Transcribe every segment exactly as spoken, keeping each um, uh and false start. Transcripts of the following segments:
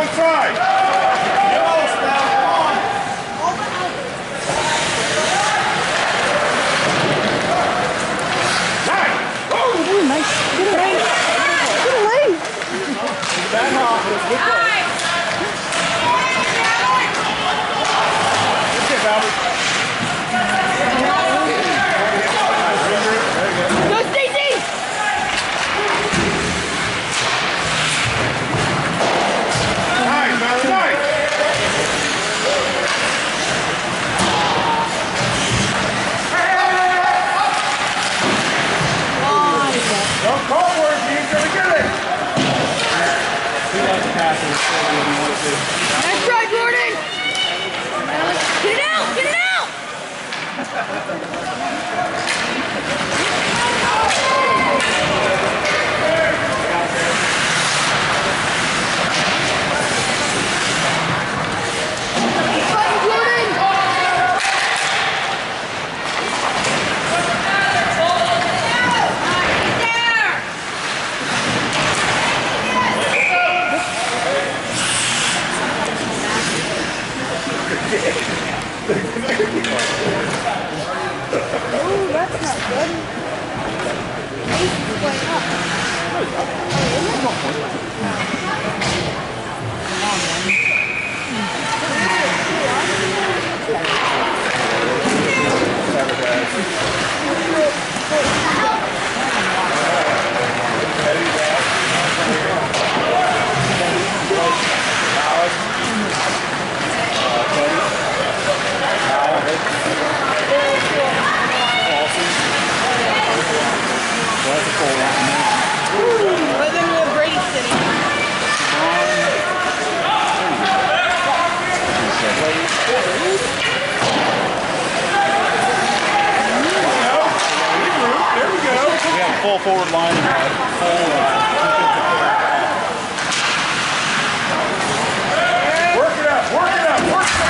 outside. Nice. Oh, nice. Get away. Get away. Back off. Good play. Good kick, Albert. Go, Stacy. Nice, Albert. Nice. Don't call for it, he's gonna get it. He likes passing, so he doesn't want to. Nice try, Jordan. Get it out. Get it out. Oh, that's not good. Ace is going up. Oh, but then we have Brady sitting. There we go. We have a full forward line. Full, uh, work it up, work it up, work it up.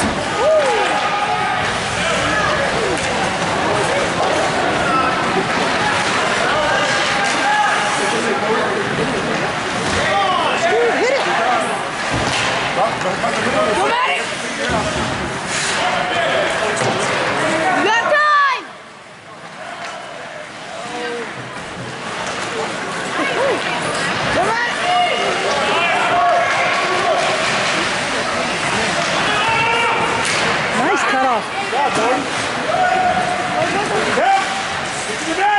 Hit it. Come at it. You got time. Come at it. Nice cut off. Yeah, boy. Yeah. Get to the net.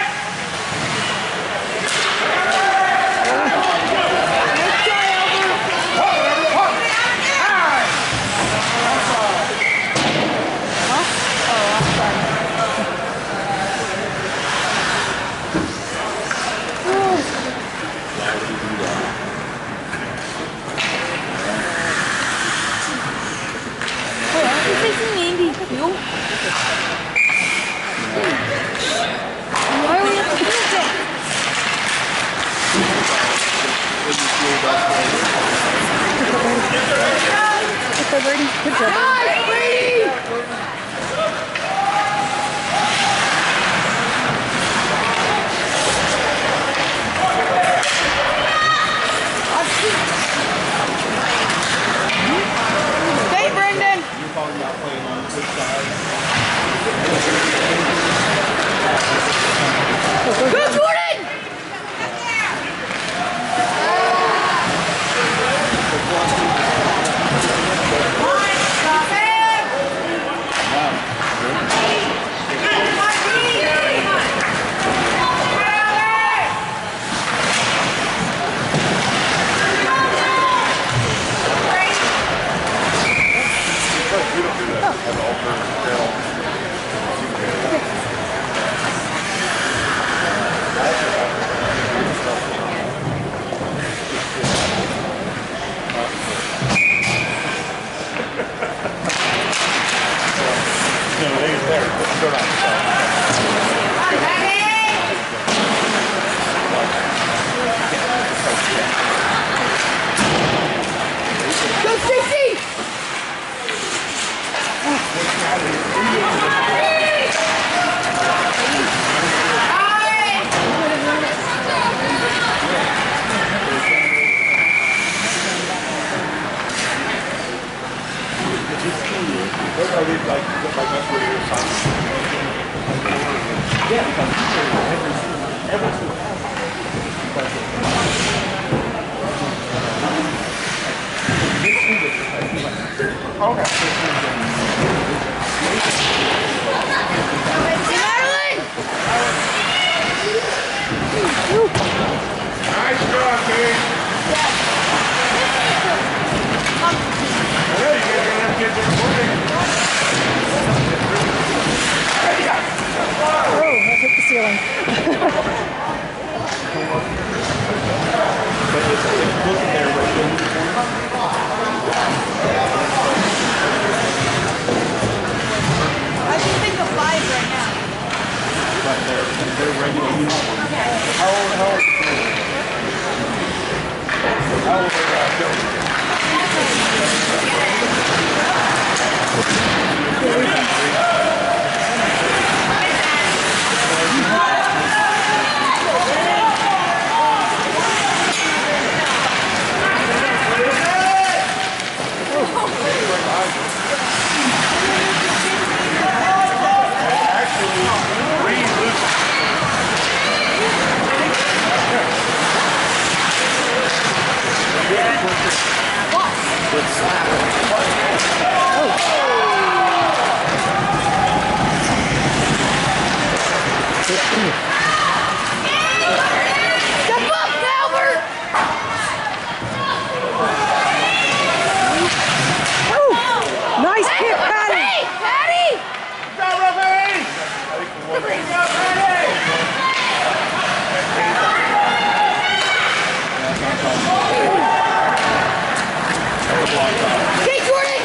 Good job, Brady. Good job, Brady. Hey, Brendan. You're talking about playing on the good side. Go, Jordan! Nice job, Kate. Yeah. Yeah, you guys are gonna have kids in the morning. Oh, that hit the ceiling. But it's, it's looking there right there. I can think of five right now. But they're, they're regular uniform. How old, how old? How old are you? Step up, Albert! Oh, nice kick, Patty! Hey, Patty! Good job, Ruffy! Good job, Patty! Hey, Jordan!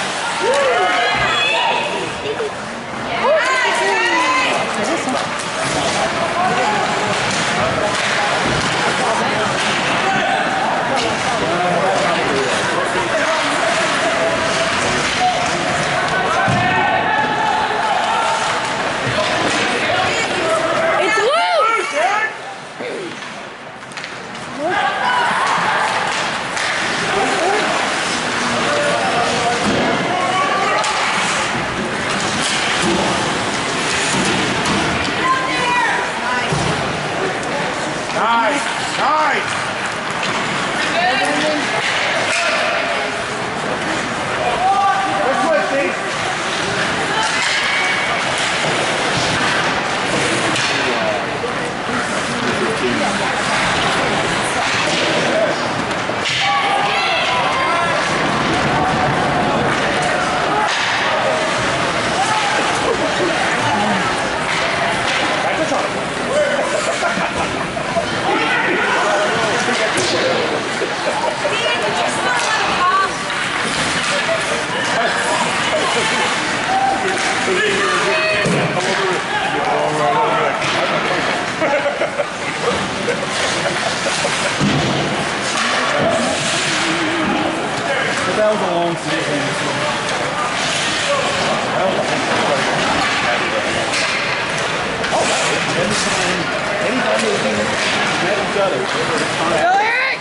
It's loose! Nice, nice! This way, Steve. But that was a long season. Anytime, anytime they met each other, they were trying Go, Eric!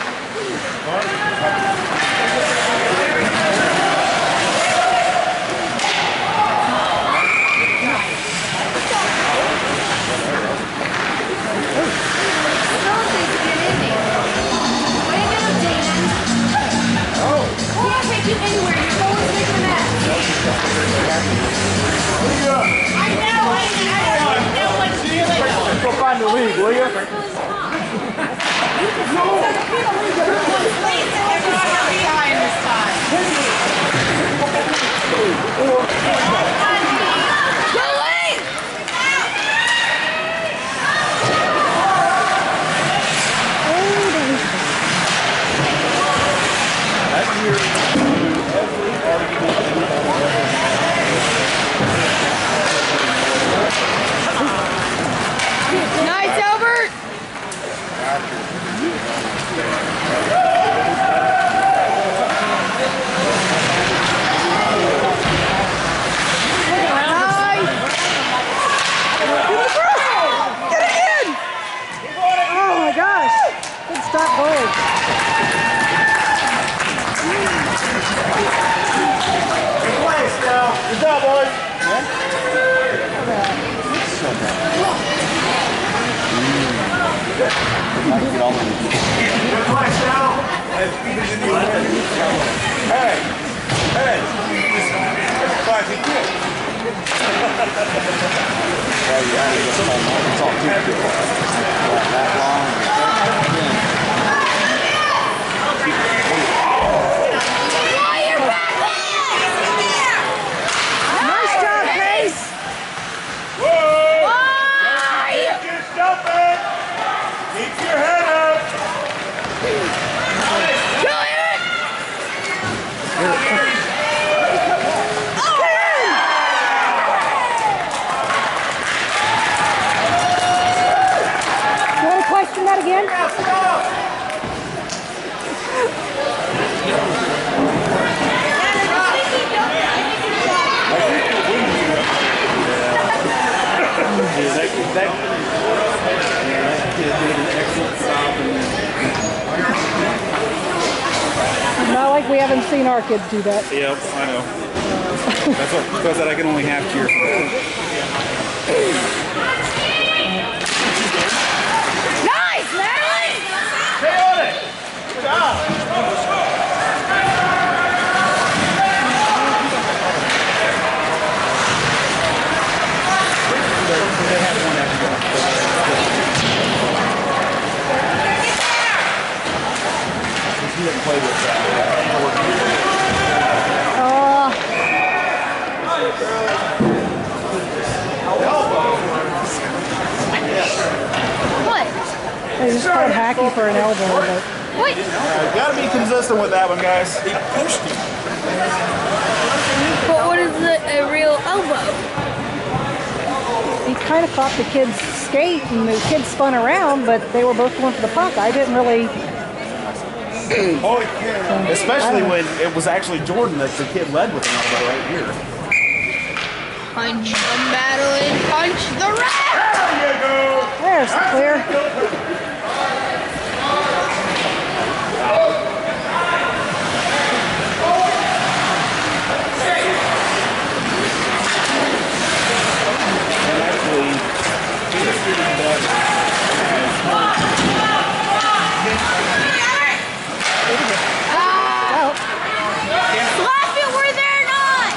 Go find the league, will you? Nice, Albert! Nice! Get it in! Oh my gosh! Good stop goal. Good play, Stell. Good job, boys. Good play, Stell. Hey, hey. Classic kid. Yeah, yeah, it's all too good. That long. asking that again? Yeah, that, that, that kid did an excellent stop. And Not like we haven't seen our kids do that. yep, I know. That's what because that I can only half cheer. Nice, Madeline! Stay on it. Good job. They have one extra. He didn't play with that. Uh, What? they just called hacky for an elbow, but Wait. Uh, gotta be consistent with that one, guys. He pushed him. But what is a, a real elbow? he kind of caught the kid's skate, and the kid spun around, but they were both going for the puck. I didn't really... Oh, yeah. Especially when it was actually Jordan that the kid led with an elbow right here. Punch the Madeline, punch the ref! There you go. There's the clear. And actually, he's getting better. Out. Slap it where they're not!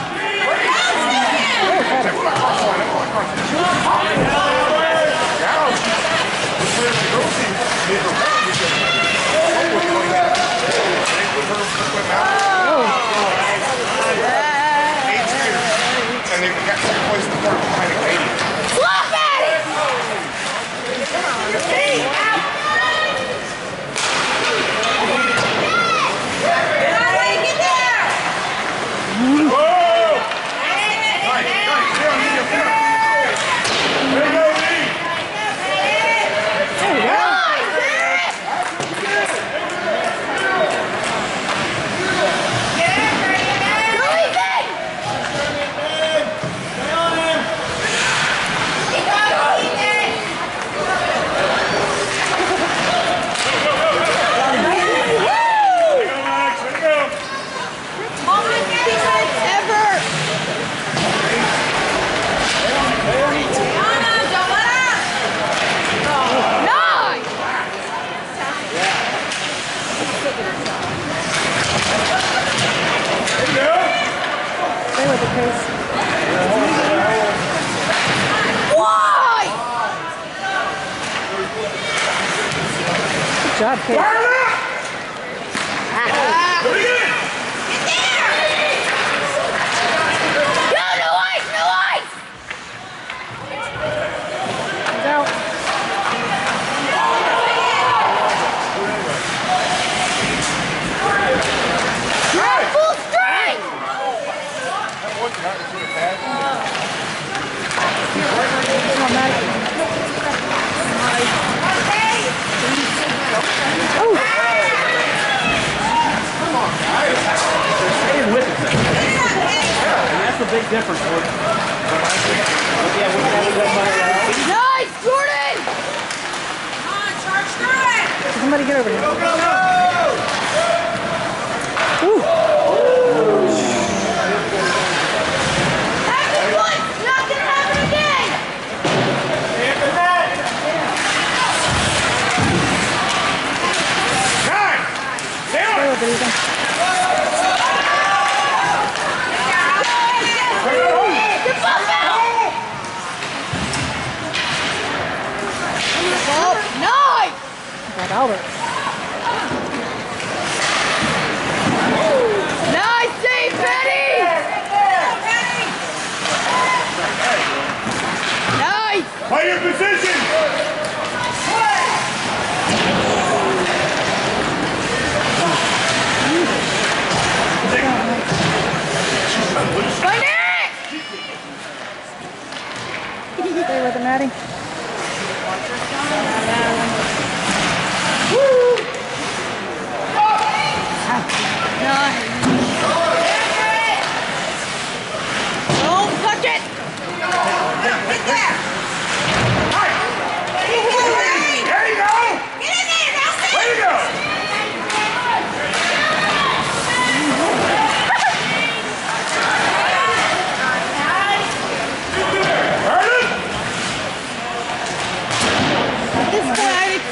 And they got to place the park behind the lady. Slap at it! Whoa! Nice, nice. Get on, get on, get on. There you go, Lee. There you go. Stay with the pace. Why? Good job, Kate. No, no ice, no ice! He's out. You're full strength! Come on, Matt. Oh! Staying with it. And that's the big difference. With, yeah, we got that money out. Nice, Jordan! Somebody get over here. Ooh. Happy once, not gonna happen again! Time. Stay on Stay it. with it, Ethan. The ball out! Oh, nice! Got Albert. Nice save, Betty! Nice! Play your position. Find it! Stay with it, Maddie.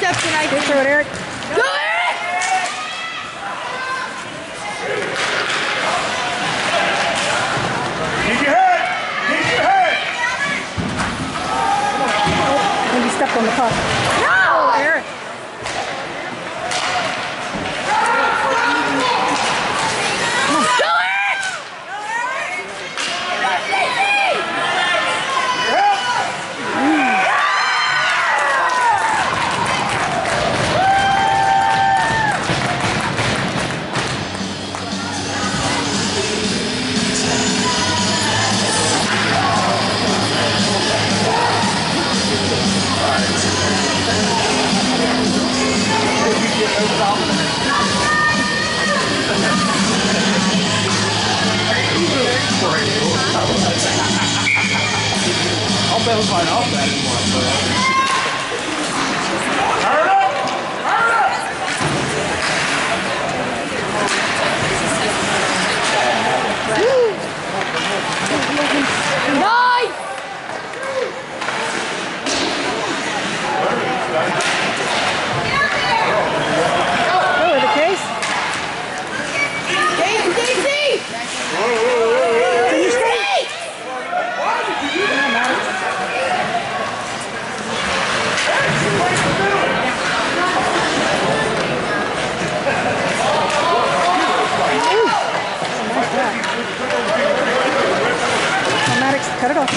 up tonight. Get through it, Eric. Go, Eric! Keep your head! Keep your head! And you stepped on the puck. No! Eric. Go, Eric! I'll bet it's fine. I'll bet anymore. Turn up! Turn up! Nice! Go with the case. Dayton J V! Can you stay? Maddox, cut it off.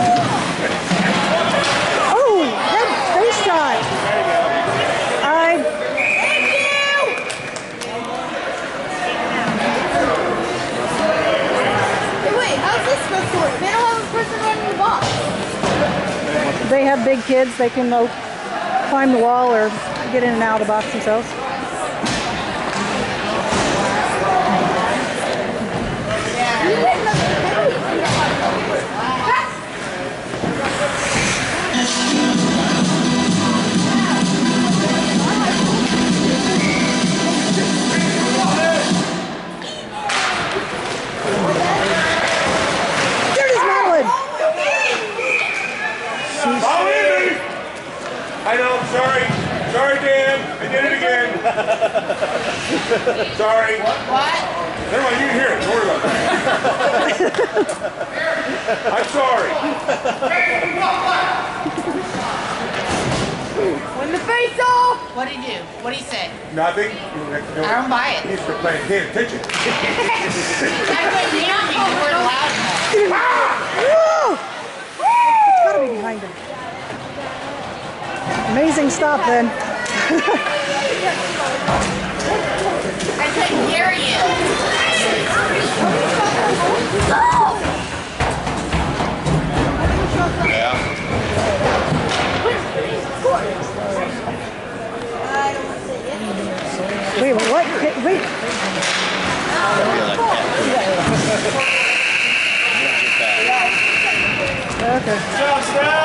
Oh, head face shot. I. Hey, wait, how's this supposed to work? They don't have a person running the box. They have big kids. They can uh, climb the wall or get in and out of the box themselves. There it is, Madeline. Follow me! I know, sorry. Sorry, Dan. I did it again. Sorry. What? Never mind, you can hear it. Don't worry about that. I'm sorry. When the face off! What'd he do? What'd he say? Nothing. I don't buy it. He's for paying attention. I couldn't hear me. You weren't loud enough. Whoa! It's got to be behind him. Amazing stop then. I couldn't hear you. Wait, what? Wait, wait. Okay. Good job, Steph.